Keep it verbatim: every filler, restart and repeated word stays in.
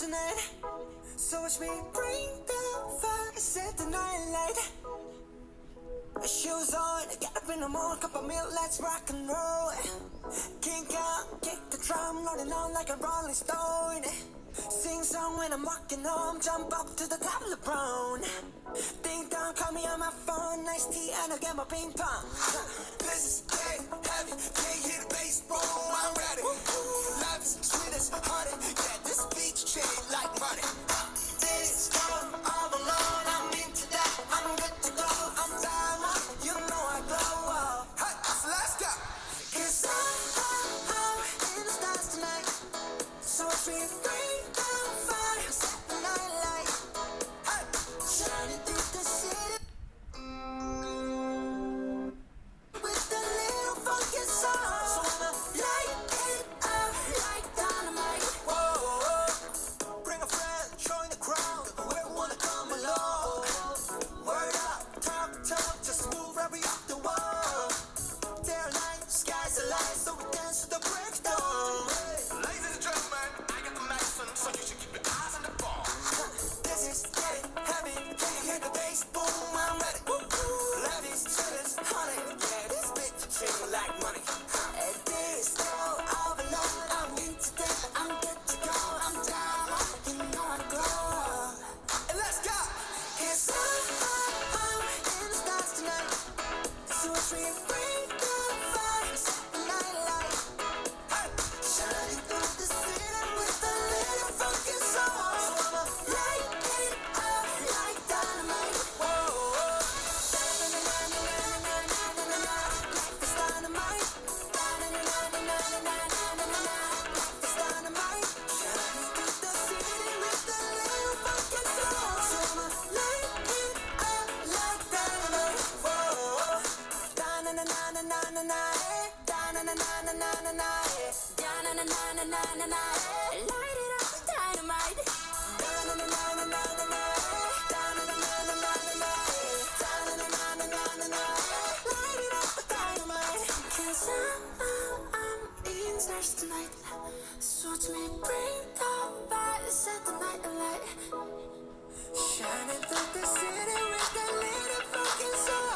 tonight. So watch me bring the fire, set the night light. Shoes on, get up in the morning, cup of milk, let's rock and roll. Kink out, kick the drum, rolling on like a rolling stone. Sing song when I'm walking home, jump up to the top of the brown. Ding dong, call me on my phone, nice tea and I'll get my ping pong. This is dead heavy, can't hear the bass, boom, I'm ready. Life is sweet as honey, yeah, this beach chain like money. This time all alone, I'm into that, I'm good to go, I'm down, you know I glow. Hey, so let's go. Cause I'm, I'm in the stars tonight, so it's really free. Tonight, so to me, bring the fire, set the night alight. Shining through the city with that little fucking sun.